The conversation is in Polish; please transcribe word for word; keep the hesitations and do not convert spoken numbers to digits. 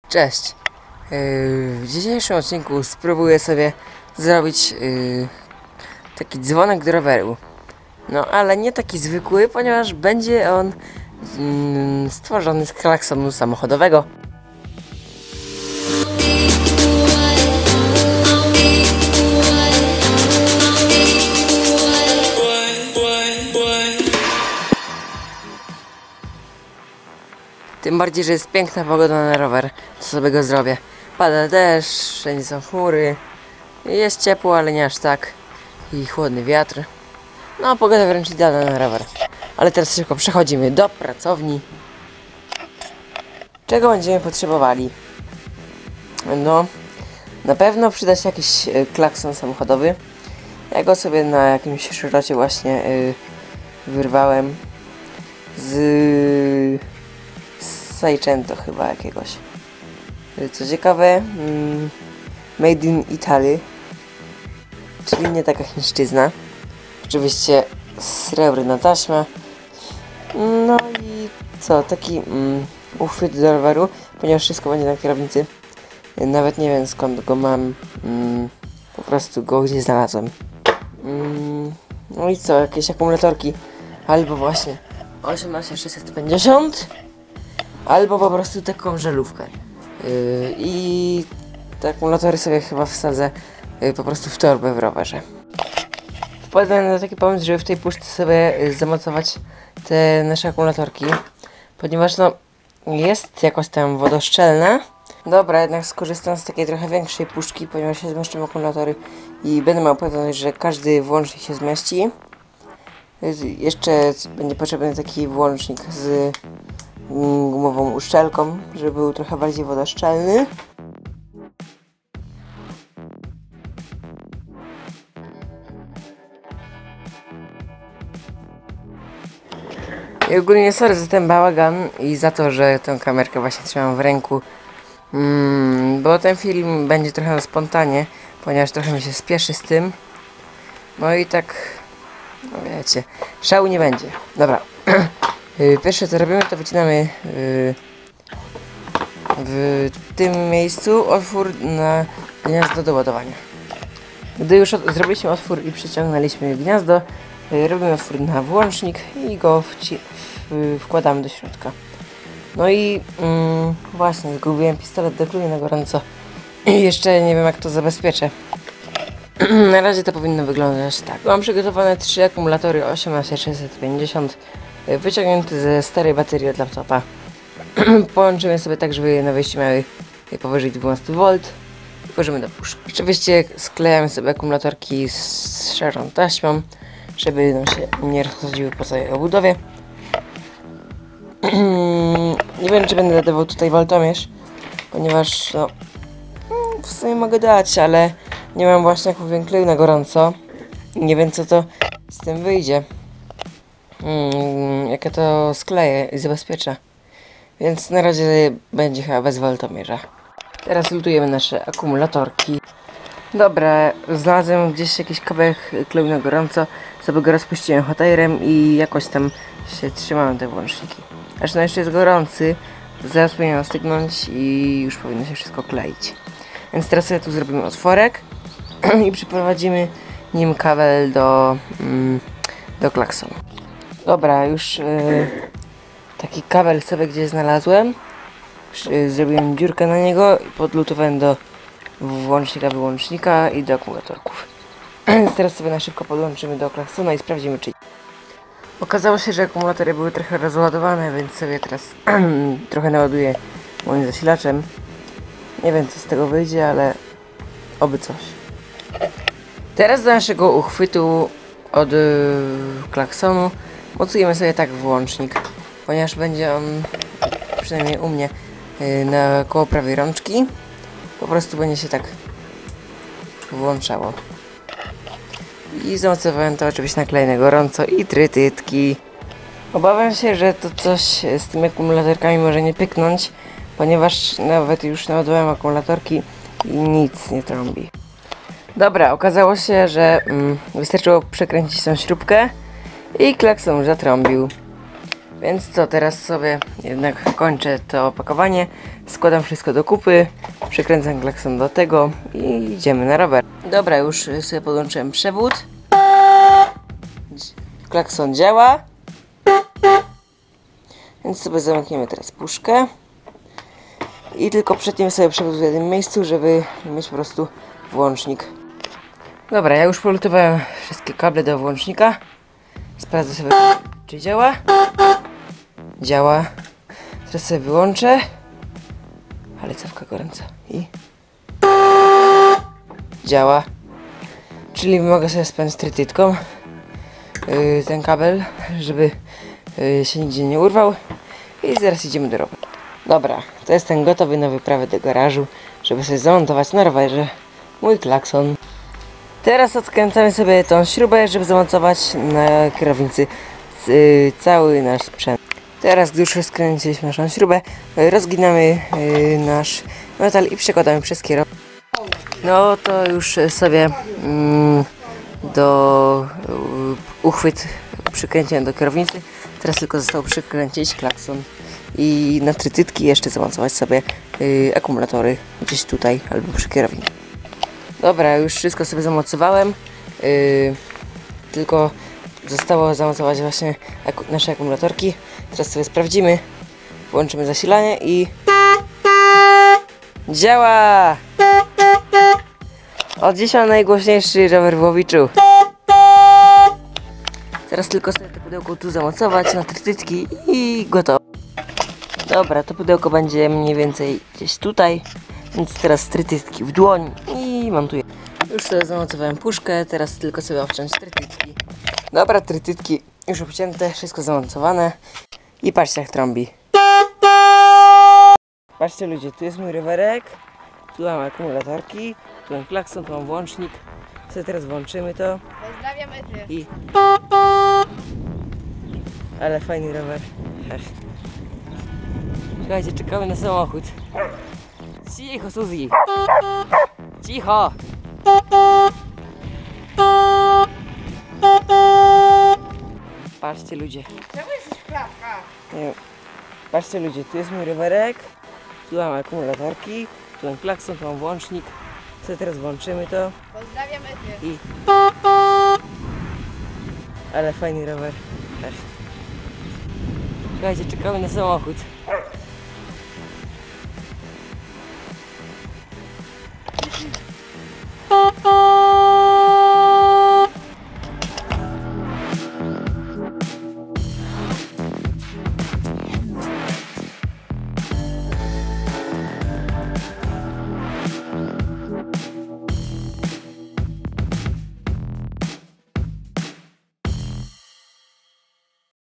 Cześć! W dzisiejszym odcinku spróbuję sobie zrobić yy, taki dzwonek do roweru. No ale nie taki zwykły, ponieważ będzie on yy, stworzony z klaksonu samochodowego. Tym bardziej, że jest piękna pogoda na rower, to sobie go zrobię. Pada deszcz, wszędzie są chmury. Jest ciepło, ale nie aż tak. I chłodny wiatr. No, pogoda wręcz idealna na rower. Ale teraz szybko przechodzimy do pracowni. Czego będziemy potrzebowali? No, na pewno przyda się jakiś y, klakson samochodowy. Ja go sobie na jakimś szrocie właśnie y, wyrwałem z... Seicento chyba jakiegoś. Co ciekawe, mm, made in Italy, czyli nie taka chińszczyzna. Oczywiście srebrna taśma. No i co, taki mm, uchwyt do roweru, ponieważ wszystko będzie na kierownicy. Nawet nie wiem skąd go mam, mm, po prostu go gdzieś znalazłem. Mm, no i co, jakieś akumulatorki, albo właśnie osiemnaście sześćset pięćdziesiąt. Albo po prostu taką żelówkę. Yy, I te akumulatory sobie chyba wsadzę yy, po prostu w torbę w rowerze. Wpadłem na taki pomysł, żeby w tej puszce sobie yy, zamocować te nasze akumulatorki. Ponieważ no jest jakoś tam wodoszczelna. Dobra, jednak skorzystam z takiej trochę większej puszki, ponieważ się zmieszczą akumulatory i będę miał pewność, że każdy włącznik się zmieści. Yy, jeszcze będzie potrzebny taki włącznik z gumową uszczelką, żeby był trochę bardziej wodoszczelny. I ogólnie sorry za ten bałagan i za to, że tę kamerkę właśnie trzymam w ręku, mm, bo ten film będzie trochę na spontanie, ponieważ trochę mi się spieszy z tym. No i tak, no wiecie, szału nie będzie. Dobra. Pierwsze co robimy, to wycinamy yy, w tym miejscu otwór na gniazdo do ładowania. Gdy już od, zrobiliśmy otwór i przyciągnęliśmy gniazdo, yy, robimy otwór na włącznik i go wci w, wkładamy do środka. No i yy, właśnie, zgubiłem pistolet do kluni na gorąco i jeszcze nie wiem jak to zabezpieczę. Na razie to powinno wyglądać tak. Mam przygotowane trzy akumulatory osiemnaście sześćset pięćdziesiąt. Wyciągnięty ze starej baterii od laptopa. Połączymy sobie tak, żeby na wejściu miały powyżej dwanaście wolt. I włożymy do puszki. Oczywiście sklejamy sobie akumulatorki z szarą taśmą, żeby nam się nie rozchodziły po całej obudowie. Nie wiem, czy będę dodawał tutaj woltomierz, ponieważ no w sumie mogę dać, ale nie mam właśnie jak kleju na gorąco. Nie wiem, co to z tym wyjdzie. Hmm, jak ja to skleję i zabezpieczę. Więc na razie będzie chyba bez woltomierza. Teraz lutujemy nasze akumulatorki. Dobra, znalazłem gdzieś jakiś kawałek kleju na gorąco. Sobie go rozpuściłem hot airem i jakoś tam się trzymają te włączniki. Aż no jeszcze jest gorący, zaraz powinien stygnąć i już powinno się wszystko kleić. Więc teraz sobie tu zrobimy otworek i przyprowadzimy nim kabel do, mm, do klaksonu. Dobra, już yy, taki kabel sobie gdzieś znalazłem. Yy, zrobiłem dziurkę na niego i podlutowałem do włącznika, wyłącznika i do akumulatorków. Teraz sobie na szybko podłączymy do klaksona i sprawdzimy, czy... Okazało się, że akumulatory były trochę rozładowane, więc sobie teraz trochę naładuję moim zasilaczem. Nie wiem, co z tego wyjdzie, ale oby coś. Teraz do naszego uchwytu od yy, klaksonu mocujemy sobie tak włącznik, ponieważ będzie on, przynajmniej u mnie, yy, na koło prawej rączki. Po prostu będzie się tak włączało. I zamocowałem to oczywiście na klej na gorąco i trytytki. Obawiam się, że to coś z tymi akumulatorkami może nie pyknąć, ponieważ nawet już naładowałem akumulatorki i nic nie trąbi. Dobra, okazało się, że mm, wystarczyło przekręcić tą śrubkę i klakson już zatrąbił. Więc co, teraz sobie jednak kończę to opakowanie, składam wszystko do kupy, przykręcam klakson do tego i idziemy na rower. Dobra, już sobie podłączyłem przewód. Klakson działa. Więc sobie zamkniemy teraz puszkę. I tylko przetniemy sobie przewód w jednym miejscu, żeby mieć po prostu włącznik. Dobra, ja już polutowałem wszystkie kable do włącznika. Sprawdzę sobie, czy działa. Działa. Teraz sobie wyłączę. Ale cewka gorąca. I działa. Czyli mogę sobie spiąć trytytką yy, ten kabel, żeby yy, się nigdzie nie urwał. I zaraz idziemy do roweru. Dobra, to jest ten gotowy na wyprawę do garażu, żeby sobie zamontować na rowerze mój klakson. Teraz odkręcamy sobie tą śrubę, żeby zamontować na kierownicy yy, cały nasz sprzęt. Teraz, gdy już rozkręciliśmy naszą śrubę, rozginamy yy, nasz metal i przekładamy przez kierownicę. No to już sobie mm, do yy, uchwyt przykręciłem do kierownicy. Teraz tylko zostało przykręcić klakson i na trytytki jeszcze zamontować sobie yy, akumulatory gdzieś tutaj albo przy kierownicy. Dobra, już wszystko sobie zamocowałem, yy, tylko zostało zamocować właśnie aku nasze akumulatorki. Teraz sobie sprawdzimy, włączymy zasilanie i działa! Od dzisiaj najgłośniejszy rower w Łowiczu. Teraz tylko sobie to pudełko tu zamocować na trytytki i gotowe. Dobra, to pudełko będzie mniej więcej gdzieś tutaj, więc teraz trytytki w dłoń i montuję. Już sobie zamocowałem puszkę, teraz tylko sobie obciąć trytytki. Dobra, trytytki już obcięte, wszystko zamontowane i patrzcie jak trąbi. Patrzcie ludzie, tu jest mój rowerek, tu mam akumulatorki, tu mam klakson, tu mam włącznik. Sobie teraz włączymy to. Pozdrawiam Ety. I... Ale fajny rower. Słuchajcie, czekamy na samochód. Cicho, Suzy! Cicho! Patrzcie ludzie. Czemu jesteś w klapkach? Nie wiem. Patrzcie ludzie, tu jest mój rowerek, tu mam akumulatorki, tu mam klakson, tu mam włącznik. Sobie teraz włączymy to. Pozdrawiam Ety. I... Ale fajny rower. Słuchajcie, czekamy na samochód.